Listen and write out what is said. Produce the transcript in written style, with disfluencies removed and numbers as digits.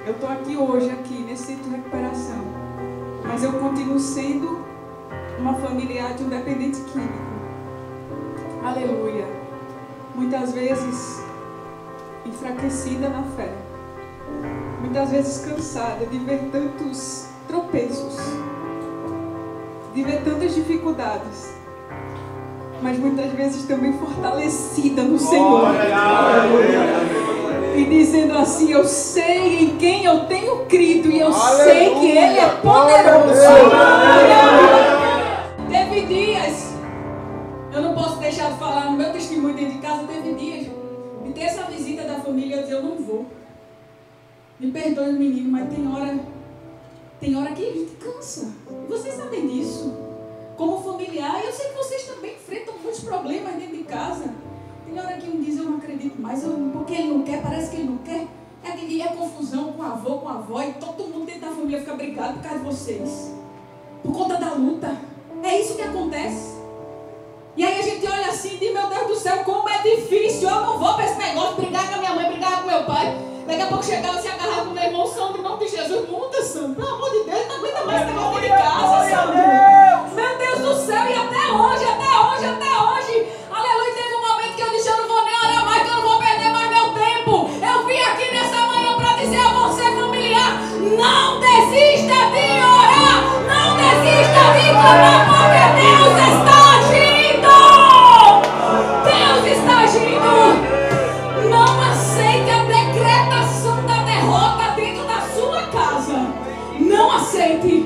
Eu estou aqui hoje, aqui nesse centro de recuperação, mas eu continuo sendo uma familiar de um dependente químico. Aleluia. Muitas vezes enfraquecida na fé, muitas vezes cansada de ver tantos tropeços, de ver tantas dificuldades, mas muitas vezes também fortalecida no Senhor. E dizendo assim: eu sei em quem eu tenho crido e eu sei que Ele é poderoso. Teve dias, eu não posso deixar de falar no meu testemunho dentro de casa, teve dias de ter essa visita da família, eu dizer: eu não vou. Me perdoe, menino, mas tem hora que a gente cansa. E vocês sabem disso. Como familiar, eu sei que vocês também enfrentam muitos problemas dentro de casa. Tem hora que um diz: eu não acredito mais, porque ele não quer, parece que ele não quer. É confusão com o avô, com a avó, e todo mundo dentro da família fica brigado por causa de vocês. Por conta da luta. É isso que acontece. E aí a gente olha assim e diz: meu Deus do céu, como é difícil. Eu não vou para esse negócio, brigar com a minha mãe, brigar com meu pai. Daqui a pouco chegava e se agarrava com o meu irmão. Santo, em nome de Jesus, muda, Santo. Pelo amor de Deus, não aguenta mais esse negócio de casa, Santo. Meu Deus do céu, e até hoje. Aleluia, teve um momento que eu disse: eu não vou nem orar mais, que eu não vou perder mais meu tempo. Eu vim aqui nessa manhã para dizer a você, familiar: não desista de orar, não desista de clamar, porque Deus está agindo. Deus está agindo. Não aceite a decretação da derrota dentro da sua casa. Não aceite.